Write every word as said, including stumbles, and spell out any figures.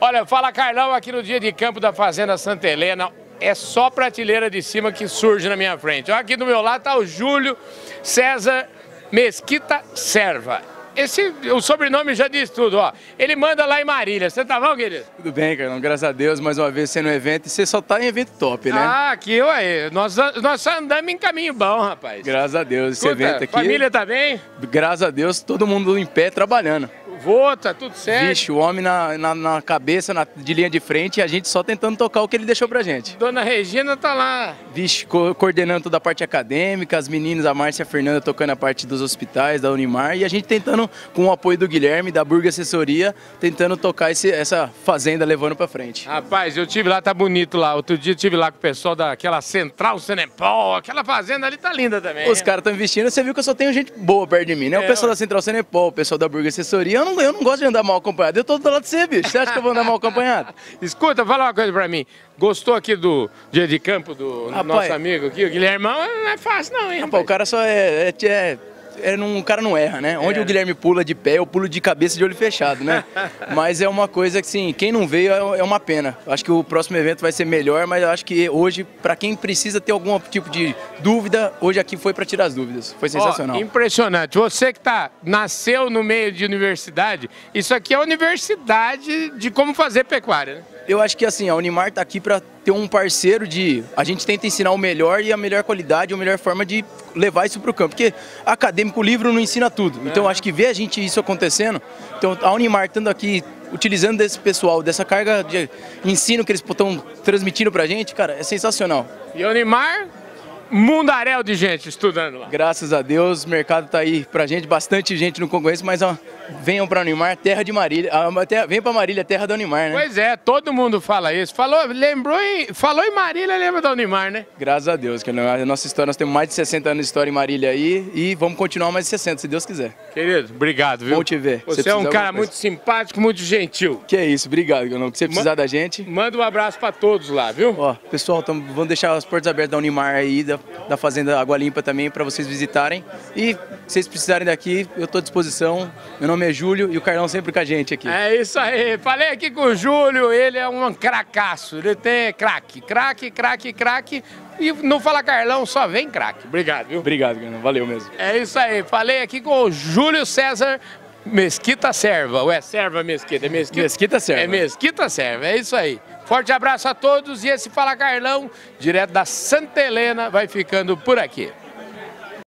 Olha, fala Carlão aqui no dia de campo da Fazenda Santa Helena. É só prateleira de cima que surge na minha frente. Olha, aqui do meu lado está o Júlio César Mesquita Serva. Esse, o sobrenome já diz tudo, ó. Ele manda lá em Marília. Você tá bom, querido? Tudo bem, Carlão. Graças a Deus, mais uma vez sendo um evento. E você só tá em evento top, né? Ah, aqui, ué. Nós, nós só andamos em caminho bom, rapaz. Graças a Deus. Esse Escuta, evento aqui... família tá bem? Graças a Deus, todo mundo em pé, trabalhando. Vô, tá tudo certo? Vixe, o homem na, na, na cabeça, na, de linha de frente, e a gente só tentando tocar o que ele deixou pra gente. Dona Regina tá lá. Vixe, co coordenando toda a parte acadêmica, as meninas, a Márcia e a Fernanda tocando a parte dos hospitais, da Unimar, e a gente tentando, com o apoio do Guilherme, da Burga Assessoria, tentando tocar esse, essa fazenda levando pra frente. Rapaz, eu tive lá, tá bonito lá. Outro dia eu tive lá com o pessoal daquela Central Senepol, aquela fazenda ali tá linda também. Os caras estão investindo, você viu que eu só tenho gente boa perto de mim, né? É, o pessoal da Central Senepol, o pessoal da Burga Assessoria, eu não, eu não gosto de andar mal acompanhado, eu tô do lado de você, bicho. Você acha que eu vou andar mal acompanhado? Escuta, fala uma coisa pra mim. Gostou aqui do dia de campo do Rapaz, nosso amigo aqui, o Guilhermão? Não é fácil não, hein, rapaz? Rapaz, o cara só é... é, é... É, não, o cara não erra, né? Onde é. o Guilherme pula de pé, eu pulo de cabeça de olho fechado, né? Mas é uma coisa que, assim, quem não veio é, é uma pena. Acho que o próximo evento vai ser melhor, mas eu acho que hoje, para quem precisa ter algum tipo de dúvida, hoje aqui foi para tirar as dúvidas. Foi sensacional. Ó, impressionante. Você que tá, nasceu no meio de universidade, isso aqui é a universidade de como fazer pecuária, né? Eu acho que, assim, a Unimar tá aqui para ter um parceiro de... A gente tenta ensinar o melhor e a melhor qualidade, a melhor forma de levar isso para o campo. Porque acadêmico, o livro não ensina tudo. Então, acho que ver a gente isso acontecendo... Então, a Unimar estando aqui, utilizando desse pessoal, dessa carga de ensino que eles estão transmitindo para a gente, cara, é sensacional. E a Unimar... mundaréu de gente estudando lá. Graças a Deus, o mercado tá aí pra gente, bastante gente no concorrência, mas ó, venham pra Unimar, terra de Marília, ah, vem pra Marília, terra da Unimar, né? Pois é, todo mundo fala isso. Falou, lembrou em, falou em Marília, lembra da Unimar, né? Graças a Deus, que a nossa história, nós temos mais de sessenta anos de história em Marília aí e vamos continuar mais de sessenta, se Deus quiser. Querido, obrigado, viu? Bom te ver. Você é um cara muito simpático, muito gentil. Que é isso, obrigado, Ganão. Se você precisar Ma da gente... Manda um abraço pra todos lá, viu? Ó, pessoal, tamo, vamos deixar as portas abertas da Unimar aí, da, da Fazenda Água Limpa também, para vocês visitarem. E se vocês precisarem daqui, eu estou à disposição. Meu nome é Júlio e o Carlão sempre com a gente aqui. É isso aí. Falei aqui com o Júlio, ele é um cracaço. Ele tem craque, craque, craque, craque. E não fala Carlão, só vem craque. Obrigado, viu? Obrigado, Ganão. Valeu mesmo. É isso aí. Falei aqui com o Júlio César Mesquita Serva. Ou é Serva Mesquita? É Mesquita? Mesquita Serva. É Mesquita Serva, é isso aí. Forte abraço a todos e esse Fala Carlão, direto da Santa Helena, vai ficando por aqui.